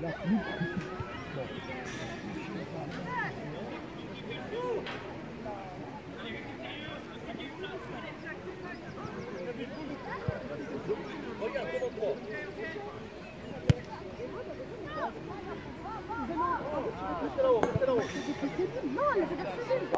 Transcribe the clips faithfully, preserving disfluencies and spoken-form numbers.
Regarde, comment toi. Restez là-haut, restez là-haut. Non, elle a fait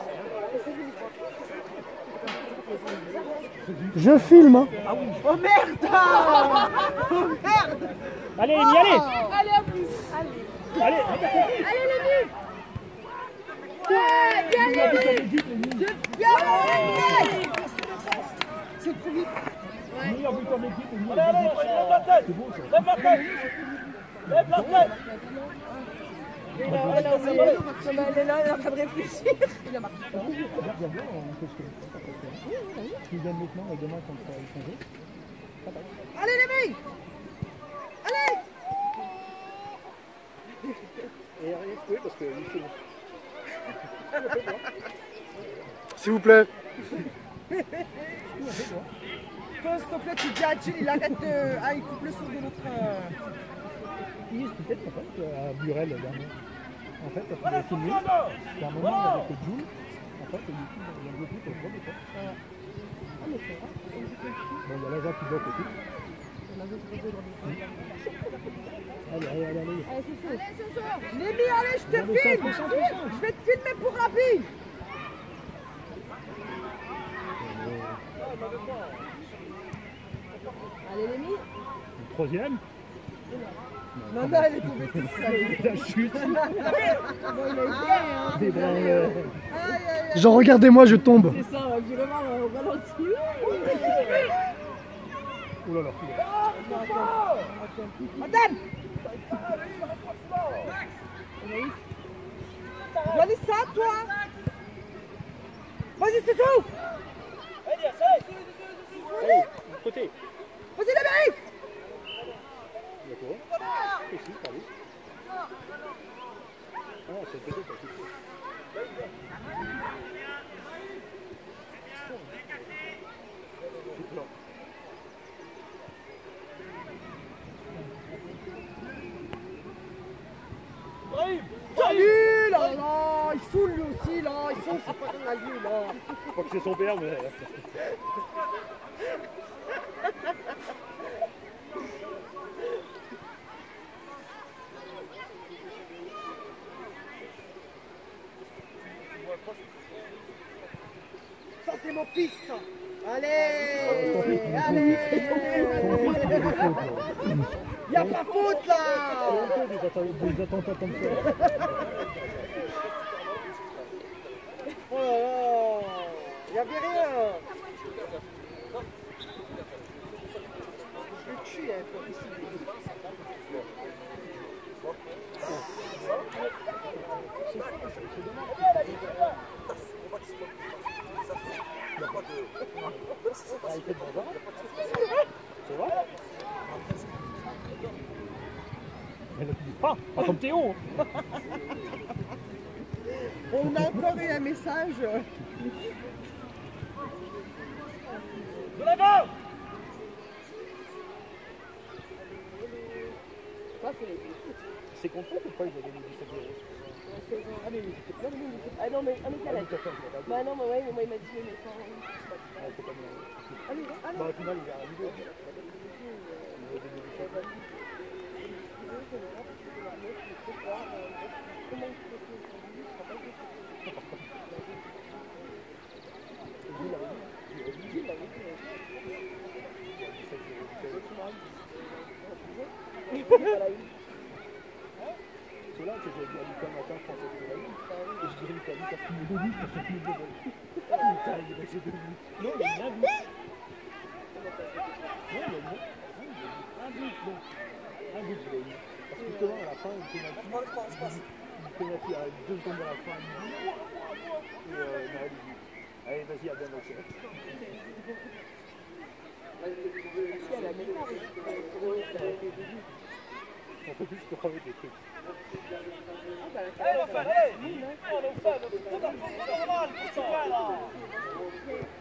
Je filme, hein. Ah oui. Oh merde. Oh merde. Allez, Lémi, allez. Allez, en plus. Allez. Allez, Allez, Lémi. Ouais, bien, Lémi. C'est bien, Lémi. C'est trop vite. Meilleur buteur de l'équipe. Allez, allez, lève la tête. Lève la tête. Lève la tête. Il a, il a oublié, comme elle est là, elle est en train de réfléchir. Il a marqué. Tu gagnes maintenant et demain contre l'étranger. Allez, Lémi. Allez. Et rien secoué parce que lui c'est S'il vous plaît. Toi, s'il te plaît, tu dis à Jill, il arrête de. Ah, il coupe le son de notre. Oui, c'est peut-être en fait à Burel dernier. En fait, quand il a filmé, c'était un moment avec Jules. En fait, il y a un peu plus pour le premier temps. Ah, mais c'est vrai. Bon, il y a Laza qui bloque aussi. Allez, allez, allez, allez. Allez, Soso. Lémi, allez, je te filme. Je vais te filmer pour Rabi. Allez, Lémi. Le troisième. Non, non, elle est tombée toute seule. La chute. Bon, il a été, hein. Des bras, euh, Aïe, aïe, aïe. Genre, regardez-moi, je tombe. C'est ça, ouais, vraiment, on va dans le dessus. Oh là là. Madame. Joanie, ça, toi. Vas-y, c'est tout. Allez, côté. Vas-y, Lémi. D'accord. Ici, allez. Ah, c'est peut-être pas ici. Salut, là, là. Il saoule lui aussi, là. Il saoule, c'est pas comme à lui, là. Je crois que c'est son père, mais... Ça, c'est mon fils. Allez, allez. Il n'y a pas faute, là. Des attentats comme ça. Oh là là. Il n'y avait rien. Je le tue, hein, pour ici. Elle a dit pas, pas comme Théo. On a encore eu un message. De l'avant. C'est contre eux pourquoi ils ont gagné dix-sept zéro? Ah mais c'était plein de monde. Ah non mais un mec à la tête. Bah non mais ouais mais moi il m'a dit mais quand. Allez, allez. Dans la finale il y a un vidéo. C'est là que j'ai dit à Lucas matin, je pensais que c'était la une. Et je dirais Lucas, Lucas, tu me donnes, parce que tu me donnes. Putain, il est passé de lui. Non, il a rien vu. Non, il a vu. Un but, non. Un but, il a eu. Parce que justement, à la fin, il pénalty. Il pénalty à deux secondes à la fin. Et euh, Naël, il dit allez, vas-y, à bien boxer. Si elle a même pas réussi. On peut plus se trouver des trucs. Allez, on fait, allez. On le fait, tout à fait normal pour ce point là.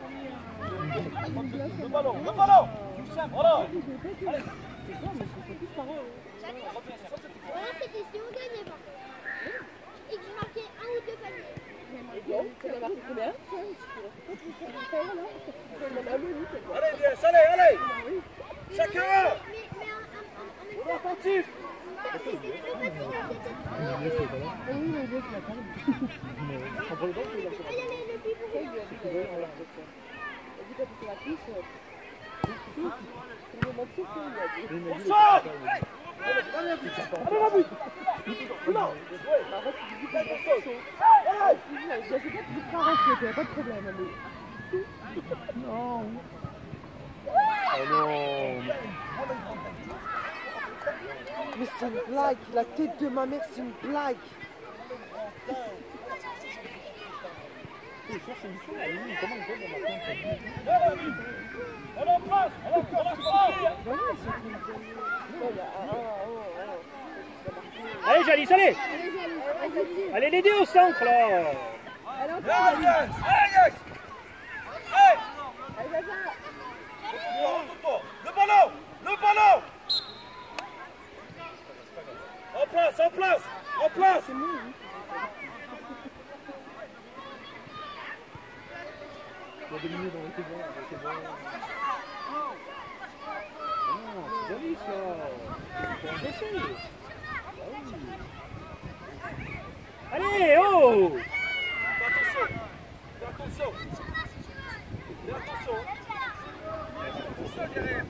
Le ballon, le ballon. Voilà. Allez. parents. Voilà, c'était si on gagnait pas. Et que je marquais un ou deux paniers. Et donc, tu as marqué combien? Allez, Inès, allez, allez. Chacun. Mais, mais en, en, en même temps, Attentif. c'était plus facile à Oui, le gars, c'est la table. On prend le temps, c'est la table. Il y a les le plus pour rien. Quand tu fais la touche, tu me demandes tout ce qu'il a dit. On sort. Allez, la but! Non. En fait, tu dis que c'est quelque chose. Je sais pas, tu dis que ça rentre, tu n'as pas de problème. Non! Oh non! Mais c'est une blague, la tête de ma mère, c'est une blague. C'est sûr, c'est une chose. Comment on fait dans ma compte? On en passe. On en passe. Allez, Jalice, allez! Allez, les deux au centre, là! Allez, Inès. Allez, Inès. Allez. Le ballon. Le ballon. En place, en place. En place. Il y a deux minutes dans le c'est bon, c'est bon. Ah, c'est joli ça! C'est un dessin! Allez, oh! Fais attention. Fais attention. Fais attention. Tout seul derrière.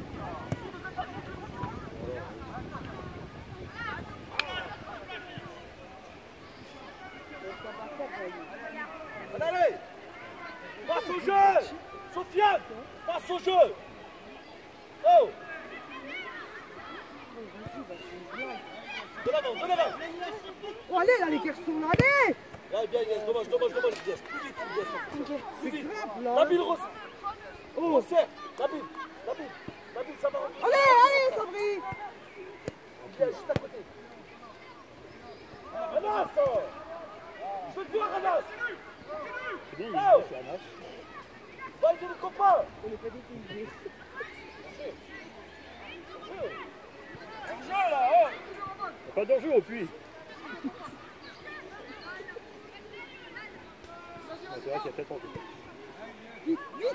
Allez, allez. Passe au jeu. Sofiane, passe au jeu. Oh. De l'avant, de l'avant. Oh, allez, là, les garçons, là, allez! Là, bien Inès, dommage, dommage, dommage, Inès. Plus vite, Inès. Plus vite. grave, là. Nabil, Ross. Oh, serre. Nabil, Nabil, Nabil, ça va. Allez, allez, Sabri! Viens, juste à côté. Anas. Je veux te voir, Anas. C'est bien, il Oh. est c'est Anas. Va aider le copain. On n'est pas dépaysés. Jeu, là, oh. Pas d'enjeu au puits. C'est vrai qu'il y a peut-être envie. Il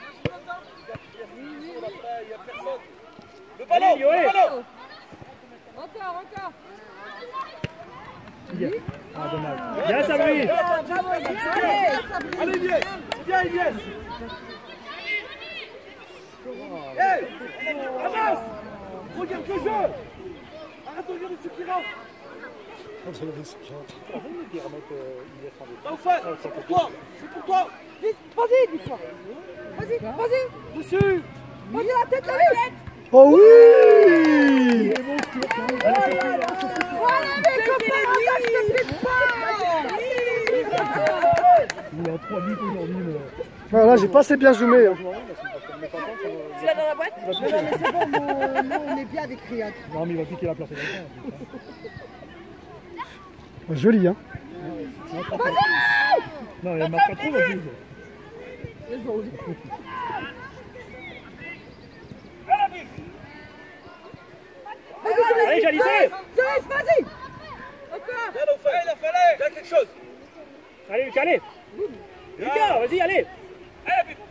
n'y a personne. Le ballon, Allez, Yoé. le ballon. Encore, encore! Bien. Ah, dommage. Bien, Sabri! Allez, Inès. Viens, Inès. Hey, Anas. Regarde le jeu. Arrête de regarder ce qui rentre. C'est qui remettent Inès en début. Taoufan, c'est pour toi. C'est pour toi. Vite, vas-y, dis-toi! Vas-y, vas-y! Dessus. Vas-y, la tête, la tête! Oh oui! Voilà, mes copains, je te pique pas! Il est à trois buts aujourd'hui, mais... Voilà, j'ai pas assez bien zoomé. Hein. Tu l'as dans la boîte? Non, non, mais c'est bon, nous, nous, on est bien avec Riyad. Non, mais il va piquer la place à quelqu'un. Joli, hein. Non, il marque pas trop, mais Allez, Jalice, allez! Joyce, vas-y! Encore! Viens, Taoufan. Il a fallu. Viens, quelque chose. Allez, Lucas, allez! Lucas, vas-y, allez! Allez, vite.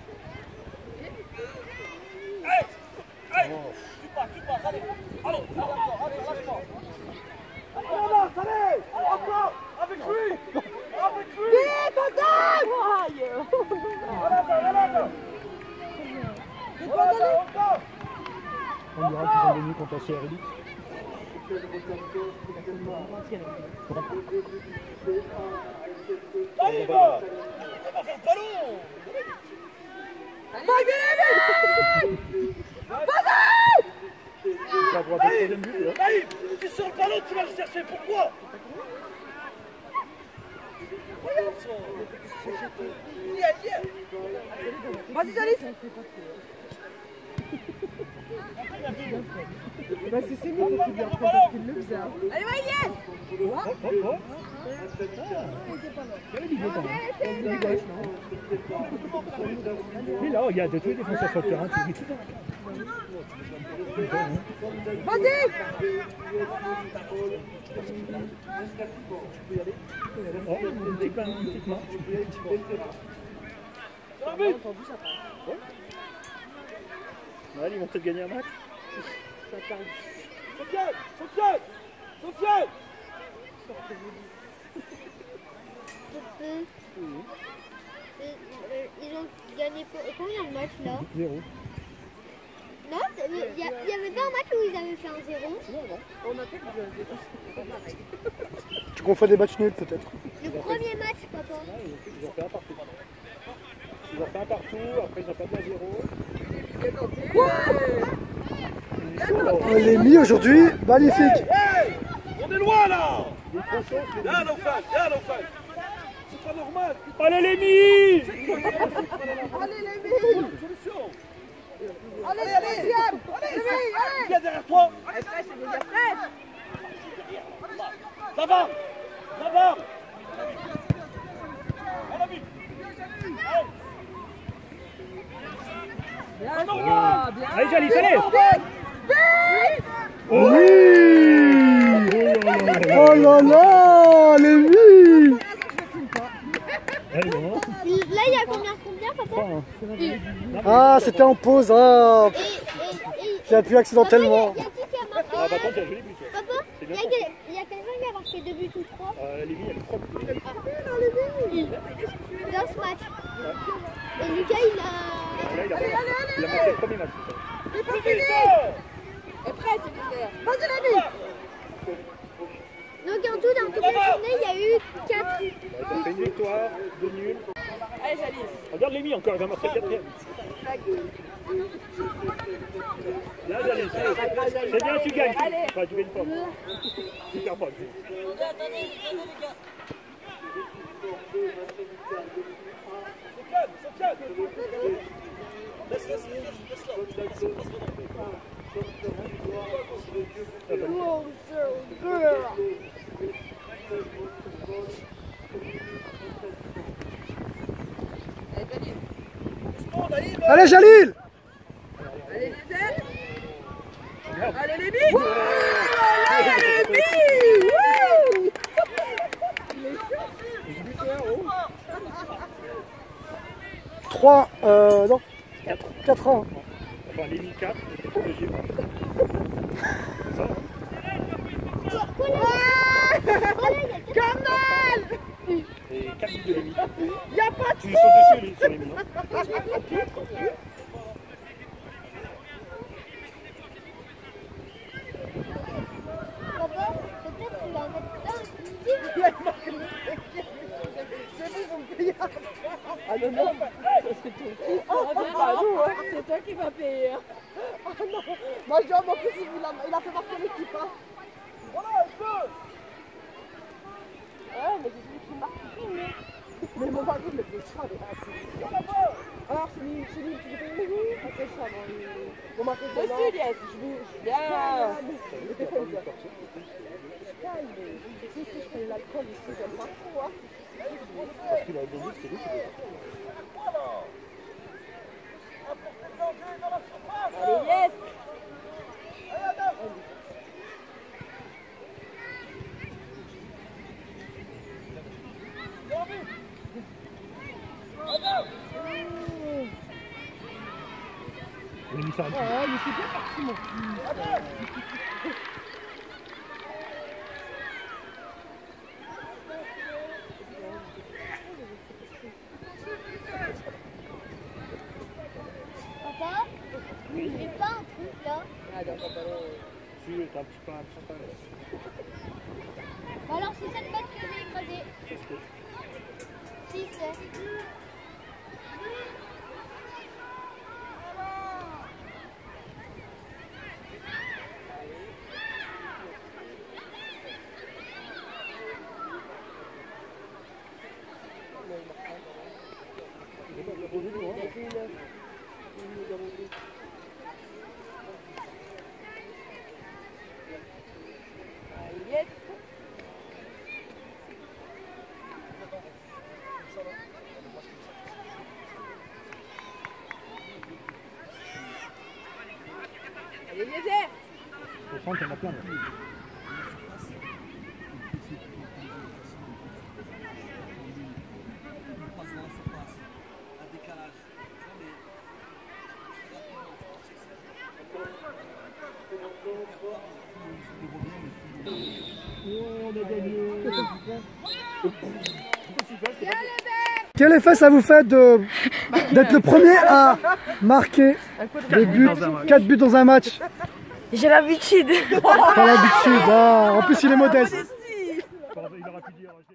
Allez. Allez. Tu pars, tu pars. Allez. Allez, allez, allez, lâche-moi. Allez, Anas, allez. Encore. Avec lui. Avec lui. Vite, on donne! Voilà, voilà, voilà. Voilà, encore. on dira qu'ils sont venus contre la C R L X. Allez, va. On va faire le ballon. Vas-y, La droite, le troisième but, là. Naïm, tu sors le ballon, tu vas le chercher. Pourquoi? Vas-y, Jalice! Bah, c'est c'est mieux, faut qu'il lui apprenne parce qu'il le faisait. Hein. Allez, va, Yes! Oh, oh, oh. Quel est l'idée quand même? Il est gauche, non? Mais là, regarde, tous les défenseurs sur le terrain, tu dis tout ça. Vas-y! Oh, une petite main, une petite main. Ouais, ils vont peut-être gagner un match. Sofiane, Sofiane, Sofiane. Euh, Ils ont gagné co- combien de matchs là? Zéro. Non, il n'y avait pas un match où ils avaient fait un zéro. On a perdu un zéro. C'est pas pareil. Tu confonds des matchs nuls peut-être. Le premier match, papa. Ils ont fait un partout. Ils ont fait un partout, après ils ont perdu à zéro. On les mis aujourd'hui, magnifique. Hey, on est loin là. Là, nos fans, là, nos fans. C'est pas normal. Allez les mis! Allez les billes. Solution. Allez, allez, deuxième. Allez, allez. Viens derrière toi. Allez, fraîche, c'est déjà fraîche. Ça va. Ça va. Bien, bien, bien. Allez Jalis, allez! Oui. Oh là là, les vies. Allez, bon. Là, il y a combien, combien, papa? Ah, c'était en pause. Ah, Et, et, et, j'ai appuyé accidentellement. Papa, il y a qui qui a marqué? Ah bah attends, t'as joli but. toi. Papa, il y a, quel- il y a quelqu'un qui a marqué deux buts ou trois Euh, les mis, il y a trois buts. dans ce match. Et Lucas, il a... Là, il a, il a marqué le premier match. C'est pas fini. Et prêt, c'est clair. Vas-y, la vie. Donc en tout, dans toute la journée, il y a eu quatre. Ouais, ça fait une victoire, deux nuls. Allez, Jalis. Regarde les mis encore, il va marquer le quatrième. Là, Jalis, c'est bien, tu gagnes. Allez. Enfin, tu gagnes pas. Tu perds pas. Sofiane, Sofiane. Laisse, laisse, laisse, laisse-la. Allez, Jalil. Allez, les ailes. Allez, les billes. Allez, les billes. trois, euh, non, quatre. quatre ans. Enfin, les mis quatre, c'est pas obligé. Ça, Kamal. et quatre buts de les mis. Y'a pas de Tu sautes dessus, lui, sur les mis. Hein. Papa, peut-être qu'il va en mettre un. C'est vous, vous me payez. Ah non, non, c'est ton fils. Ah, c'est pas nous, hein. C'est toi qui vas payer. Ah non, moi je dis, oh, mon fils, il a, il a fait marquer l'équipe. Hein. Voilà, un peu. Ouais, mais c'est celui qui marque tout. Mais mon mari, mais c'est ça, mais ah, c'est ça. Alors, c'est lui, c'est lui, tu veux payer lui? Ah, c'est ça, bon, il... Mon mari, c'est ça. Monsieur, yes, je vais, je viens. Le téléphone, il dit, calme, tu sais que je fais l'alcool ici, j'aime pas trop, hein. Parce qu'il a deux buts, c'est lui qui doit. Allez, yes. Il a mis ça un peu. Oh, mais c'est bien parti, mon fils. Papa, j'ai pas un truc là. Ah, d'accord, bah non. Tu t'as un petit peu un chantage. Bah alors, c'est cette batte que j'ai écrasée. Qu'est-ce que Si, c'est. Yes. Allez, les airs. Au centre, il y en a plein. Là. on a gagné. Quel effet ça vous fait de d'être le premier à marquer des buts, quatre buts dans un match? J'ai l'habitude. T'as l'habitude, ah. En plus il est modeste. Il aurait pu dire.